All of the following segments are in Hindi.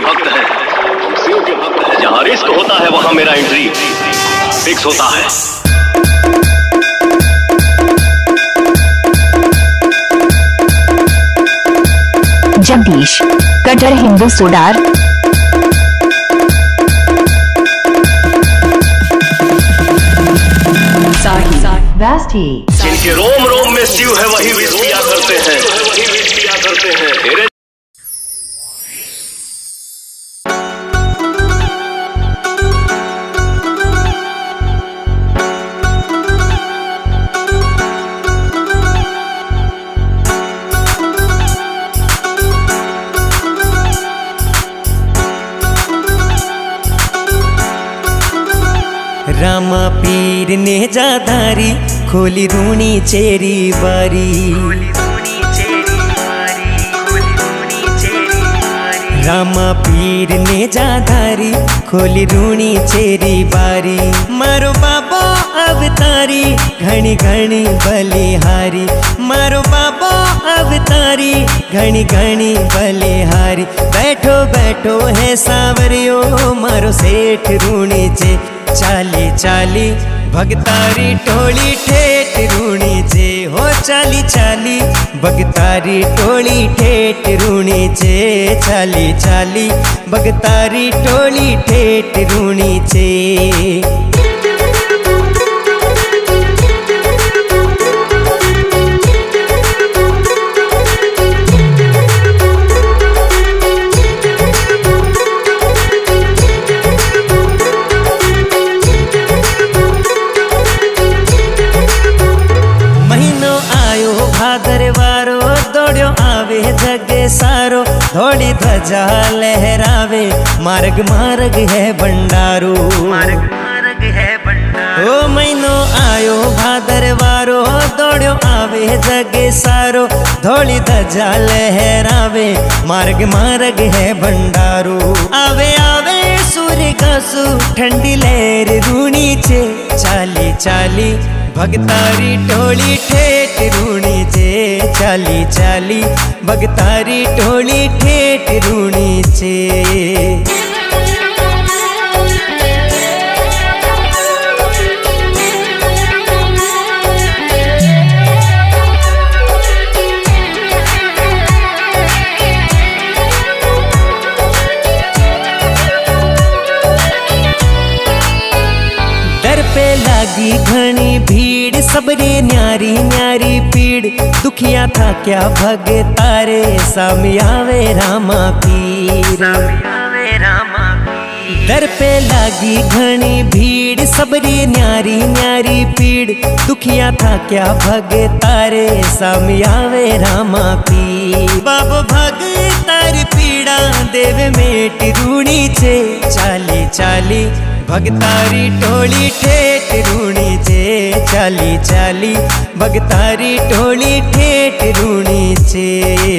भक्त हैं, हम शिव के भक्त हैं। जहाँ रिस्क होता है वहाँ मेरा एंट्री फिक्स होता है। जगदीश कट्टर हिंदू सोडार। जिनके रोम रोम में शिव है वही विष पिया करते हैं। रामा पीर ने जाधारी खोली रूणी चेरी बारी। रामा पीर ने जाधारी खोली रूणी चेरी बारी। मारो बाबा अवतारी घणी घणी बलिहारी। मारो बाबा अवतारी घणी घणी बलिहारी। बैठो बैठो है सावरियो मारो सेठ रूणी चे। चाली चाली भगतारी टोली ठेठ रूणी चे। हो चाली चाली भगतारी टोली ठेठ रूणी चे। चाली चाली भगतारी टोली ठेठ रूणी चे। जगे सारो थोड़ी ध्वजा लहरावे। मार्ग मार्ग है भंडारो। ओ महीनो आयो भादरवारो दौड़ो आवे जगे सारो। थोड़ी ध्वजा लहरावे मार्ग मार्ग है भंडारो। आवे आवे सूर्य गासु ठंडी लहर रूणी चे। चाली चाली भगतारी टोली ठेठ रूणी चे। चाली चाली भगतारी टोली ठेठ रूणी चे। दर पे लागी घनी भीड़ सबरी न्यारी न्यारी पीड़। दुखिया था क्या भगतारे सामी आवे रामा पीर। दर पे लागी घनी भीड़ सबरी न्यारी न्यारी पीड़। दुखिया था क्या भगतारे सामी आवे रामा पीर। बाबो भगतारी पीड़ा देव मेट रूणी चे। चाली चाली भगतारी टोली ठेठ रूणी चे। चाली चाली भगतारी टोली ठेठ रूणी चे।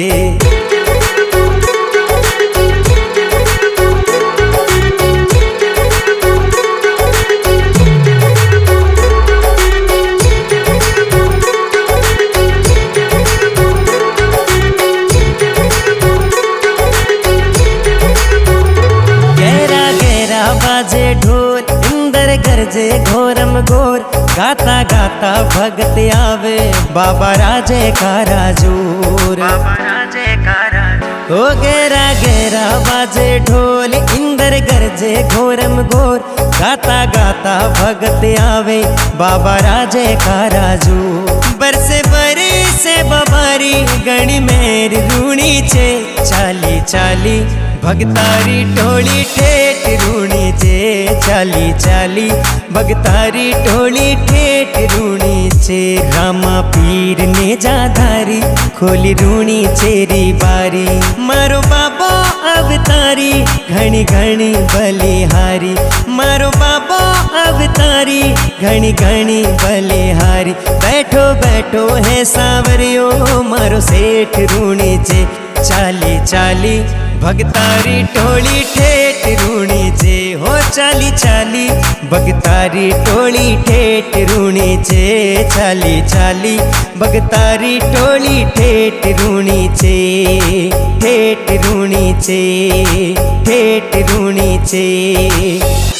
बाजे ढोल इंदर गरजे घोरम घोर। गाता गाता भगत आवे बाबा राजे का राजूर। ओ गेरा गेरा बाजे ढोल इंदर गरजे घोरम घोर। गाता गाता भगत आवे बाबा राजे का राजूर। बरसे बरसे बबारी गणी मेर रूणी चे। चाली चाली भगतारी टोली ठेठ रूणी चे। चाली चाली भगतारी टोली ठेठ रूणी चे। रामा पीर ने जाधारी खोली रूणी चेरी बारी। मारो बाबा अवतारी घणी घणी बलिहारी। मारो बाबा अवतारी घणी घणी बलिहारी। बैठो बैठो है सावरियो मारो सेठ रूणी चे। चाली चाली भगतारी टोली ठेठ रूणी चे। हो चाली चाली भगतारी टोली ठेठ रूणी चे। चाली चाली भगतारी टोली ठेठ रूणी चे, ठेठ रूणी चे, ठेठ रूणी चे।